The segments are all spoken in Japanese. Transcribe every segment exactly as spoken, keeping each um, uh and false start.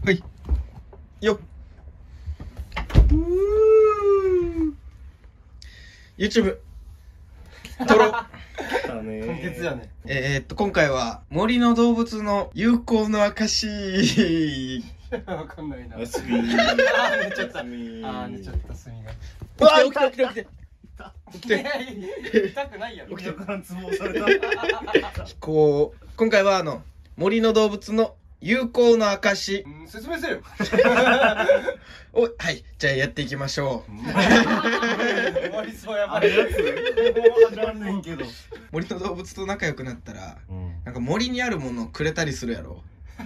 はいよっ。YouTube 撮ろう。 簡潔やね。 えー、っと今回は森の動物の友好の証。 わかんないな。 おやすみー。 あー寝ちゃった。あー寝ちゃった炭が。 起きて起きて起きて起きて起きて。 痛くないやろ。 起きてからツボ押された。 こう今回はあの森の動物の友好の証うん説明せよ。 をはいじゃあやっていきましょう。 終わりそうやばい。 あれやつ。もう始まんねんけど。 森の動物と仲良くなったらうん。 なんか森にあるものをくれたりするやろ。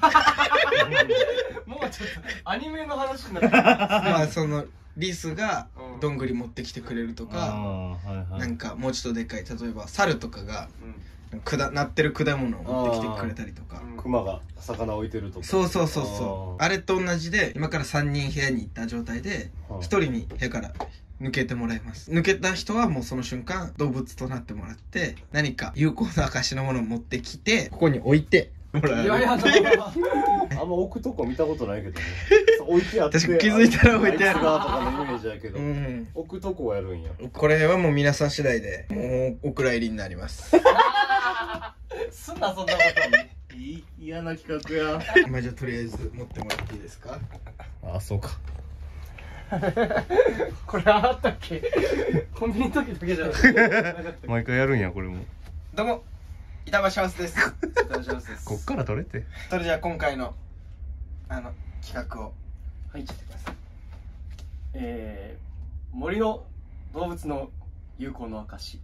もうちょっとアニメの話になってる。 まあそのリスがうんどんぐり持ってきてくれるとか、 あーはいはい。 なんかもうちょっとでっかい例えば猿とかがうんくだなってる果物を持ってきてくれたりとか。 うんクマが魚置いてるとか。 そうそうそうそう。 あーあれと同じで今からさんにん部屋に行った状態ではいひとりに部屋から抜けてもらいます。抜けた人はもうその瞬間動物となってもらって何か有効な証のものを持ってきてここに置いてもらいやいやう。 あんま置くとこ見たことないけどね。置いてあって。 確か気づいたら置いてあるあいつがとかのイメージやけどう。ん。 置くとこはやるんや。 これはもう皆さん次第でもうお蔵入りになります。 すんなそんなこと。 いい嫌な企画や。 今じゃあとりあえず持ってもらっていいですか。 あ、そうか。 これあったっけ？コンビニの時だけじゃなかった。 毎回やるんやこれも。 どうも板橋ハウスです。 大丈夫です。 こっから取れて。 それじゃあ今回のあの企画をはい、言ってください。えー、森の動物の友好の証。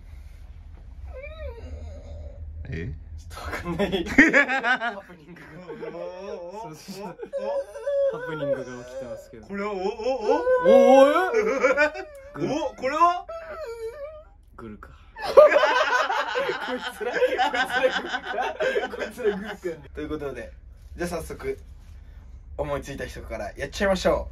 え？ ちょっとわかんない。ハプニングが。そうそうそう。ハプニングが起きてますけど。 これはおおおおおおおこれはグルか。 こいつらこいつらグーかということでじゃあ早速思いついた人からやっちゃいましょ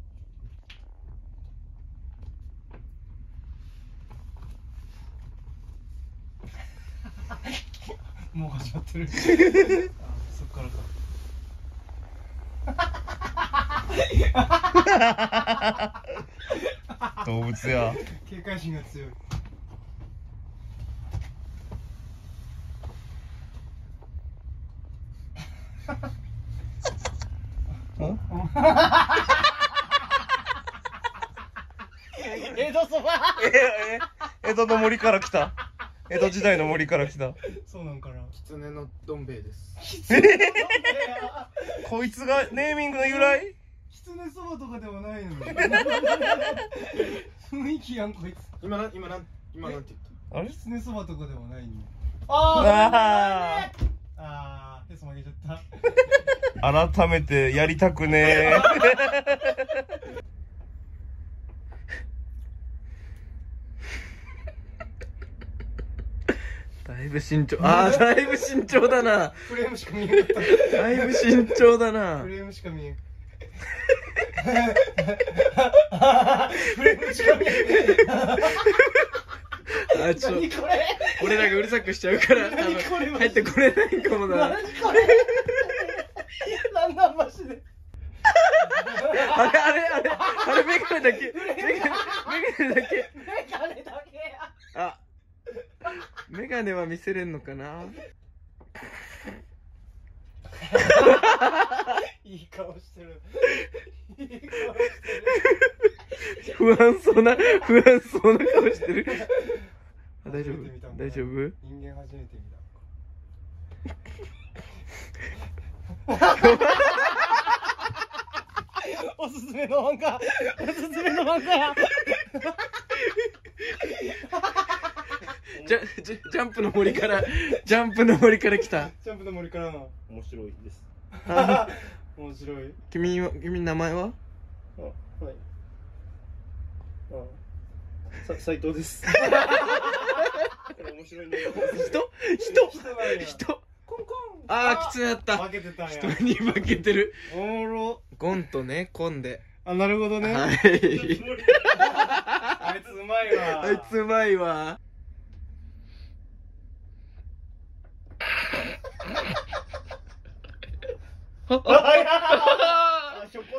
もう始まってる。あ、そっからか。 動物や。 警戒心が強い。江戸そば。 ええ江戸の森から来た。江戸時代の森から来た。 そうなんかな。 う。狐のどん兵衛です。 こいつがネーミングの由来？ きつねそばとかでもないのに。雰囲気やんこいつ。 今なん今なん今なんて言っあれ？ きつねそばとかでもないのに。 あああ。ああ、ヘソ曲げちゃった。 改めてやりたくねえ。 だいぶ慎重。ああだいぶ慎重だな。 フレームしか見えなかった。 だいぶ慎重だなフ。レームしか見えん。フレームしか見えん。 あちょ何これ。 俺らがうるさくしちゃうから多何これ分入ってこれないかもな。 何これ。なんなんマジで。 あれあれあれあれメガネだけメガネメガネだけメガネだけや。 あメガネは見せれんのかな。 いい顔してる。いい顔してる。 不安そうな不安そうな顔してる。あ大丈初めて見たもん夫大丈夫。 人間初めて見た。おすすめの漫画。おすすめの漫画や。 ジャジャジャンプの森からジャンプの森から来た。 ジャンプの森からの。 面白いです。 あ面白い。 君は君名前は？ あ、はい。あ、さ斉藤です。面白いね。 人人人なんや。 人。 コンコン。 ああきつなった。 負けてたんや。 人に負けてる。 おもろ。 ゴンとねコンで。 あ、なるほどね。 はい。 あいつうまいわ。 あいつうまいわ。 あ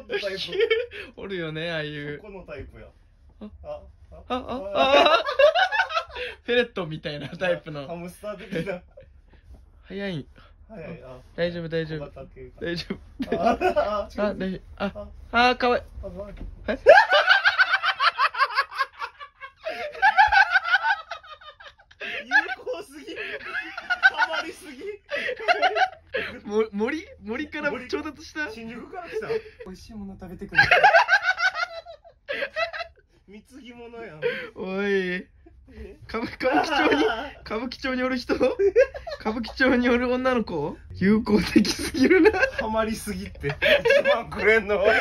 タイプ。 おるよね、ああいうこのタイプや。あ、 あああフェレットみたいなタイプのハムスター的な。 早い。 はい、あ、 大丈夫大丈夫小型系か大丈夫あ、あ、 あ大丈夫ああかわいいあ、まあえ有効すぎ。ハマりすぎ。 も森森から調達した新宿から来た。 美味しいもの食べてくれ。 貢ぎ物やん。 おい歌舞歌舞伎町に歌舞伎町におる人歌舞伎町におる女の子有効的すぎるな。 ハマりすぎっていちまんくれんの。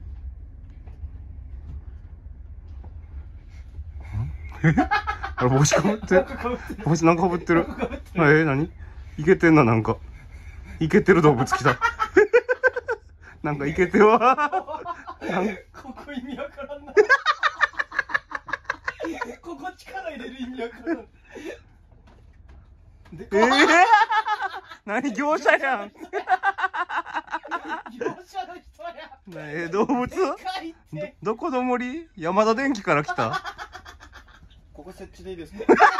あれ帽子かぶってる。帽子なんかかぶってる。えー、何イケてんな、なんかイケてる動物来た。なんかイケてわ。なんここ意味わからんな。ここ力入れる意味わからん。 えー、何業者やん。 業者の人や。 えー、動物ど、どこの森山田電機から来た。 ここ設置でいいですか。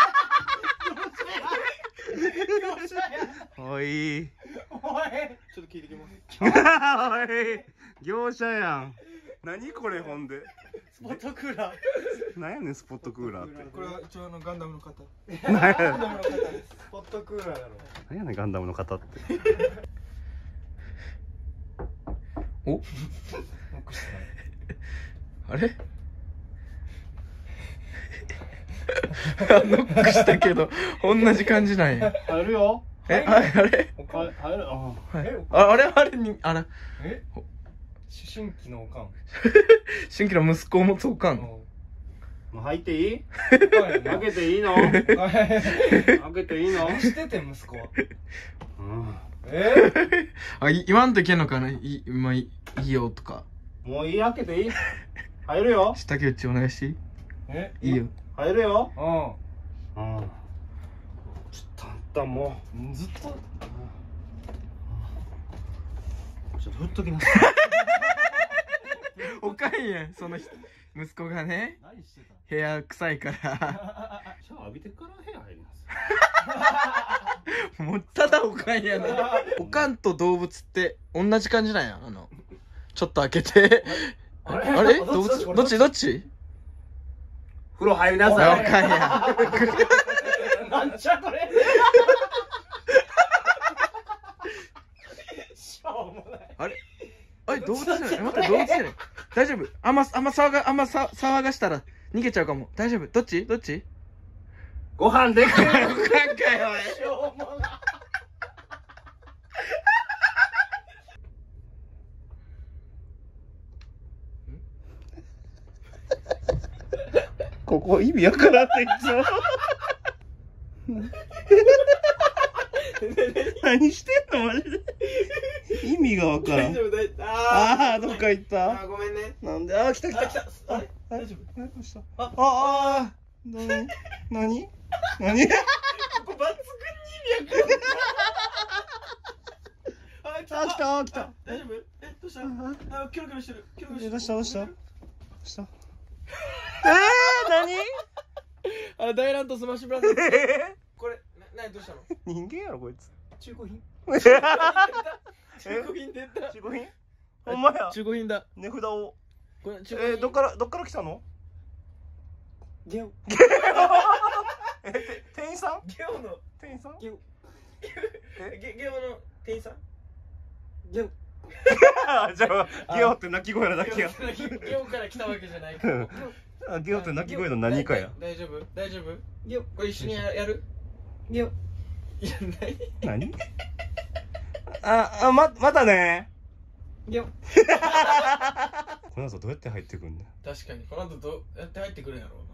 業者や。 おいおい。 ちょっと聞いてきます。 おい業者やん。何これほんで。 スポットクーラー。 なんやねんスポットクーラーって。 これは一応あのガンダムの方なんやガンダムの方ですスポットクーラーだろ。 なんやねんガンダムの方って。 おあれノックしたけど同じ感じなんや。 入るよ。 えあれあれ入入る。あ、 はいああれあれにあらえ？思春期のおかん。 新規の息子を持つおかん。 もう入っていい？開けていいの？開けていいの？ してて息子は。 うん。 え？ あい言わんといけんのかな。い今いいよとか。 もういい？開けていい？入るよ。 竹内お願いしていい？ え？ いいよ。 入るよ。 ううん。ちょっとあんたもん。ずっと。 う。ちょっと振っときなさい。 おかんやんその人息子がね何してた？ 部屋臭いからシャワー浴びてから部屋入ります。 もうただおかんやな。おかんと動物って同じ感じなんや。あのちょっと開けてあれあれ動物どっちどっち風呂入りなおかんさい。 や。 なんちゃこれ。しょうもない。 あれあれ動物じゃない待って動物じゃない大丈夫あんまあんま騒があんまさ騒がしたら逃げちゃうかも。大丈夫どっちどっちご飯できてる。 おかんかよしょうもない。 ここ意味わからんっていつも。何してんのマジで。意味がわからん。 大丈夫大丈夫。 ああどっか行ったあーごめんね。 なんであー来た来た来た。 あれ大丈夫。 何どうしたあああ何何何ここ抜群に意味わかんない。ああ来た来た。 大丈夫？えどうした？あキョロキョロしてる。キョロキョロしてる。 どうしたどうしたどうしたえー何あ大乱闘スマッシュブラザーズえこれな何どうしたの？ ー人間やろこいつ。 中古品？ え中古品出た。 中古品ほんまや。 中古品だ値札を。 これ中え古品ー、どっからどっから来たの？ ゲオ。 えて店員さん？ ゲオの店員さん？ ゲオ。 えゲゲオの店員さん？ゲオ。 あじゃあゲオって鳴き声のだけや。 ゲオから来たわけじゃないから。 あゲオって鳴き声の何かや。 大丈夫大丈夫？ゲオこれ一緒にややる？ゲオ。いやない。 何？ああままたね。 ゲオ。 この後どうやって入ってくんねん。 確かにこの後どうやって入ってくるんやろうな。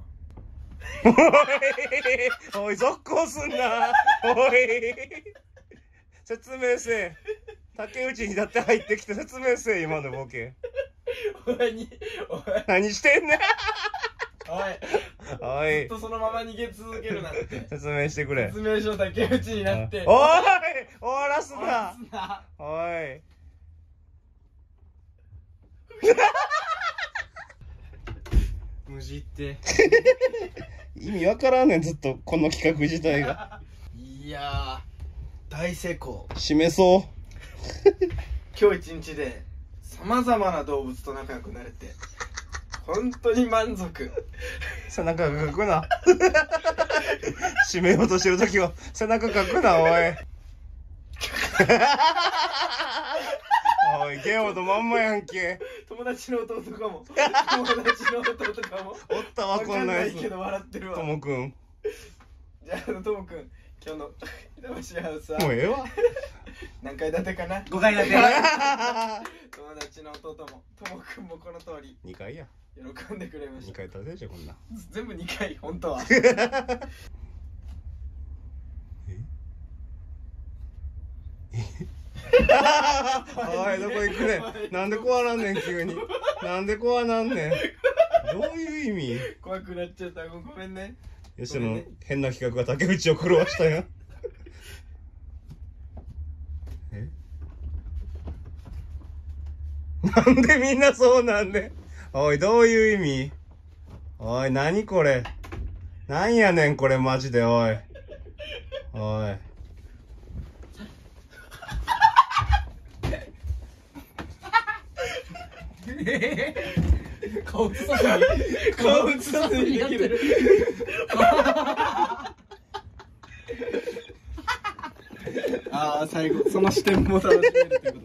おいおい続行すんな。おい説明せえ。竹内にだって入ってきて説明せえ今のボケ。 お前にお前何してんねん。 おいおいずっとそのまま逃げ続けるなんて。 説明してくれ。 説明書竹内になって。 おい終わらすな。 な。 おい無事って意味わからんねん、ずっとこの企画自体が。 いやー大成功。 締めそう。 今日一日でさまざまな動物と仲良くなれて本当に満足。 背中がかくな。締めようとしてる時は背中かくな、おい。おい、ゲオとまんまやんけ。 友達の弟かも。友達の弟かも。 おったわ、こんなやつ。 わかんないけど笑ってるわ。 ともくん。 じゃあ、ともくん、今日の板橋ハウスはもうええわ。 何階建てかな。 ごかい建て。 友達の弟もともくんもこの通りにかいや。 喜んでくれましにた。 かい建てじゃん、こんな。 全部にかい、本当は。 おい、どこ行くねん。なんで怖なんねん、急に。なんで怖なんねん。どういう意味。 怖くなっちゃった。ごめんね。 吉野の変な企画が竹内を狂わしたやん。え、なんでみんなそうなんねん。おい、どういう意味。おい、なにこれ。なんやねん、これマジで、おい。おい。 顔映さずに顔映さずにできる。ああ、最後その視点も楽しめるということで。